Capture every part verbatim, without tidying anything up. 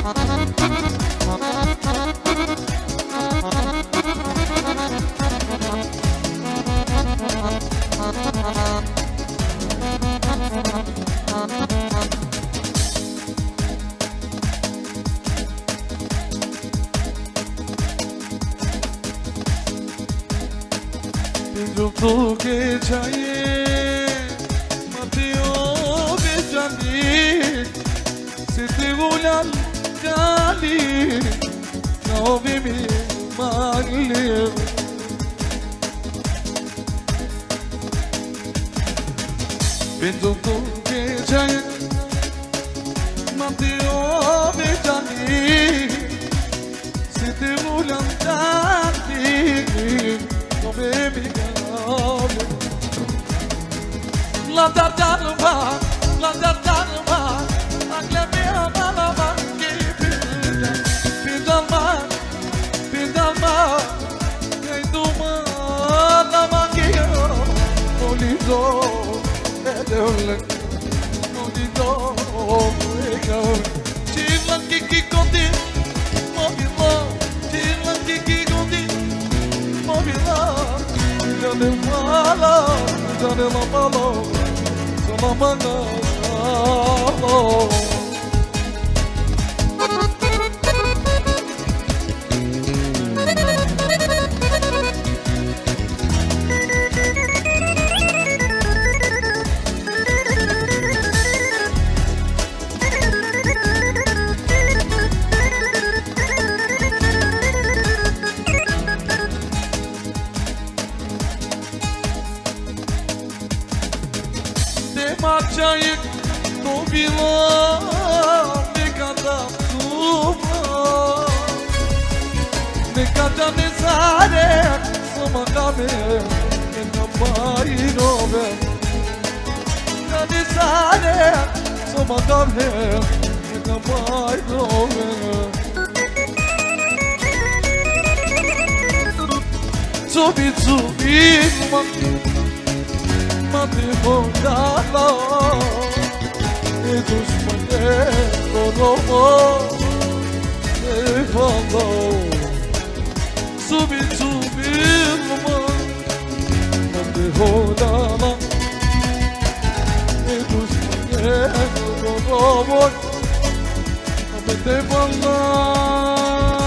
Pindu ke chaye matiyo bejani siti ulan kali naobi mi magli Pindu ke chaye matiyo bejani siti ulan kali baby girl, la da da da, la da da da, aglemi amalama, kipida, pidalma, pidalma, keiduma, namagiyo, olido, edolek, olido, egol, chilan kiki kondi, mobilo, chilan kiki kondi. Jangan malu, jangan malu, jangan malu. Macayık dobila ne kadar tuma ne kadar nezare sama kame ne kapai nove ne nezare sama kame ne kapai nove Subi subi Mati bondalo e dos manhãs roubou e falou Subi, subi, mati bondalo e dos manhãs roubou e falou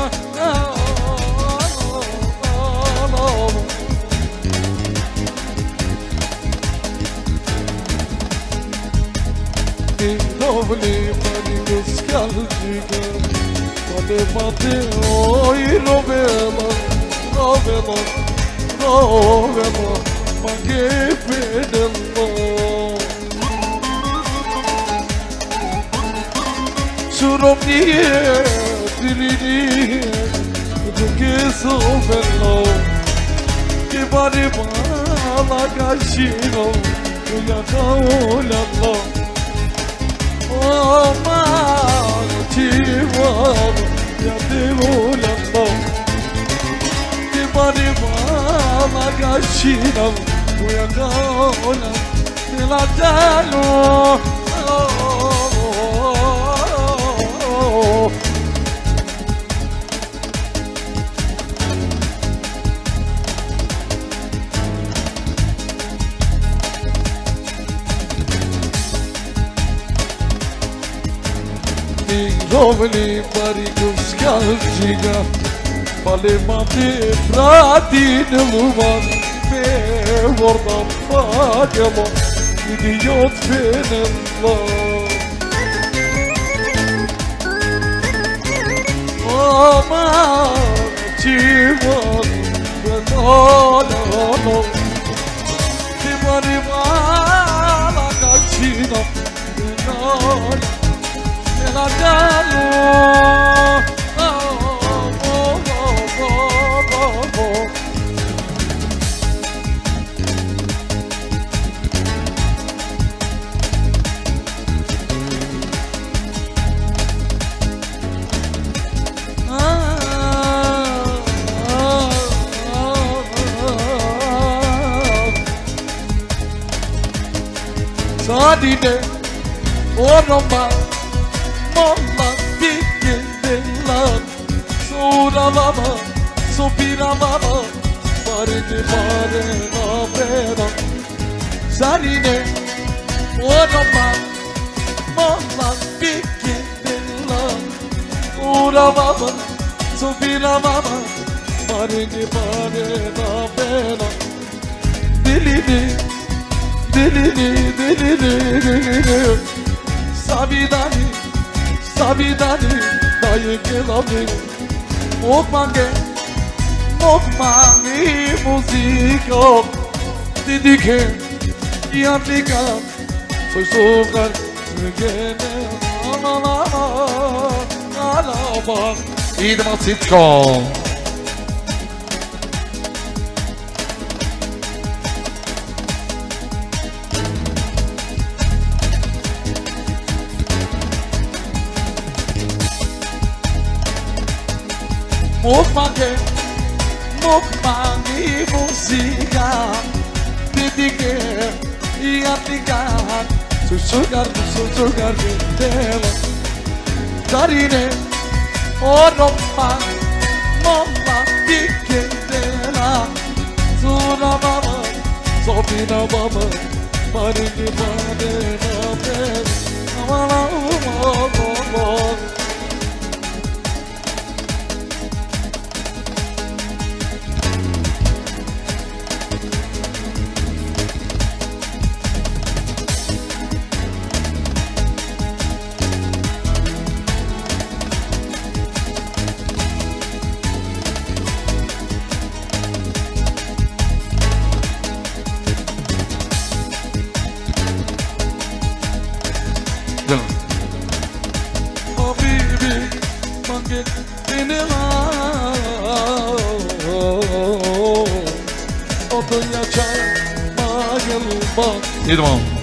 Lovely money nostalgica Quale mate oi rovela Rovela, rovela Ma che fedello Suromnie, dilini Tu che so bello Che pare mala cascino Una caola Oh, ma ci vuole, ya te volando Ti pare la cascina, vuoi ancora, te la danno oh, oh, oh, oh. Lovely parigo scalciga Vale mate prati nell'uman Me vorda pagamo Idiot fenello Oh ma ci vuole No, no, no Ti pareva la calcina No, la dallo oh, oh, oh, oh, oh, oh. Ah, ah, ah, ah. Sadine, oh no ma Molla, big mama, supina mama, marine pare na pena. Sarine, ora ma, mama pikitilla. Ora mama, supina mama, marine pare na pena. Dilini, dilini, dilini, dilini. Sabidani, sabidani, dayı gelami. Mokmange, mokmange musiko. Didike, yantika, soy sogar, gene, la la la, la la. İdman sitcom. Mokmange, mokmange musika. Didike, yantika, soy sogar, soy sogar, gene. Darine, oroma, mama, dikendela. Sura mama, sopina mama, maringi mane na pe. Amala, amala. Habibi, manget beni al. Odun yaşar, mayılma. İdman.